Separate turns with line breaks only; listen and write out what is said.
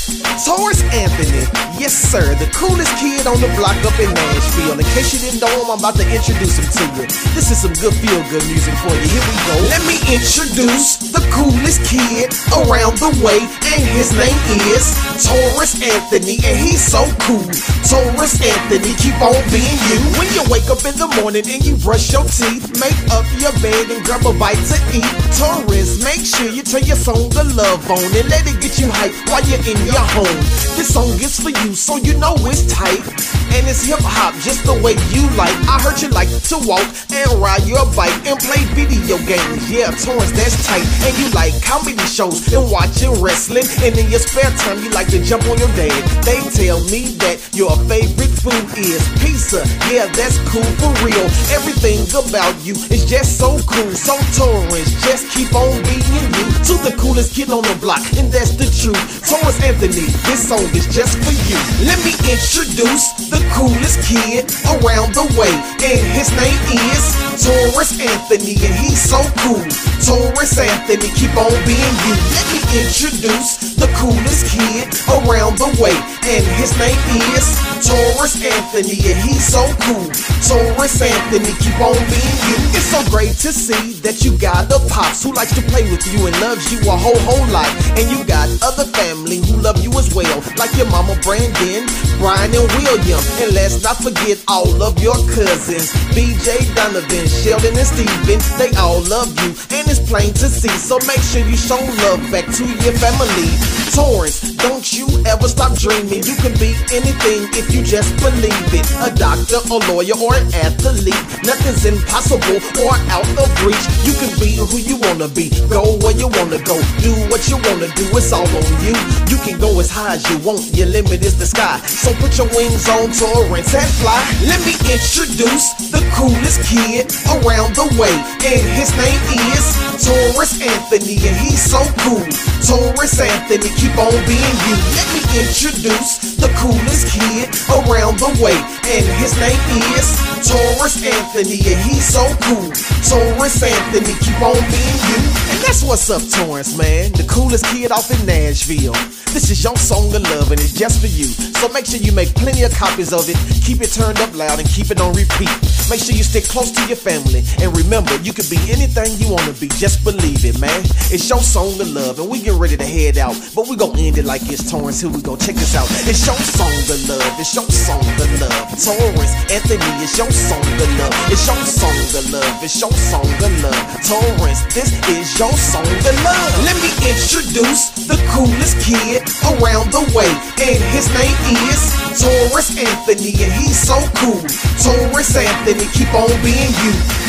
Taurus Anthony, yes sir, the coolest kid on the block up in Nashville. In case you didn't know him, I'm about to introduce him to you. This is some good feel-good music for you. Here we go. Let me introduce the coolest kid around the way, and his name is Taurus Anthony, and he's so cool. Taurus Anthony, keep on being you. When you wake up in the morning and you brush your teeth, make up your bed and grab a bite to eat. Taurus, make sure you turn your song of love on and let it get you hyped while you're in your home. This song is for you, so you know it's tight. And it's hip-hop just the way you like. I heard you like to walk and ride your bike and play video games. Yeah, Taurus, that's tight. And you like comedy shows and watching wrestling. And in your spare time, you like to jump on your dad. They tell me that your favorite food is pizza. Yeah, that's cool for real. Everything about you is just so cool. So Taurus, just keep on being you. To the coolest kid on the block, and that's the truth. Taurus Anthony, this song is just for you. Let me introduce the coolest kid around the way, and his name is Taurus Anthony, and he's so cool. Taurus Anthony, keep on being you. Let me introduce the coolest kid around the way, and his name is Taurus Anthony, and he's so cool. Taurus Anthony, keep on being you. It's so great to see that you got a pops who likes to play with you and loves you a whole lot, and you got other family who love you as well, like your mama Brandon, Brian and William, and let's not forget all of your cousins, BJ, Donovan, Sheldon and Steven. They all love you and it's plain to see, so make sure you show love back to your family. Taurus, don't you ever stop dreaming. You can be anything if you just believe it. A doctor, a lawyer, or an athlete. Nothing's impossible or out of reach. You can be who you wanna be, go where you wanna go, do what you wanna do, it's all on you. You can go as high as you want, your limit is the sky. So put your wings on, Taurus, and fly. Let me introduce the coolest kid around the way, and his name is Taurus Anthony, and he's so cool. Taurus Anthony, keep on being you. Let me introduce the coolest kid around the way, and his name is Taurus Anthony, and he's so cool. Taurus Anthony, keep on being you. And that's what's up, Taurus, man. The coolest kid off in Nashville. This is your song of love, and it's just for you. So make sure you make plenty of copies of it, keep it turned up loud, and keep it on repeat. Make sure you stick close to your family, and remember, you can be anything you want to be, just believe it, man. It's your song of love, and we get ready to head out, but we gon' end it like it's Taurus. Here we go, check this out. It's your song of love, it's your song of love. Taurus Anthony, it's your song of love. It's your song of love, it's your song of love. Taurus, this is your song of love. Let me introduce the coolest kid around the way, and his name is Taurus Anthony, and he's so cool. Taurus Anthony, keep on being you.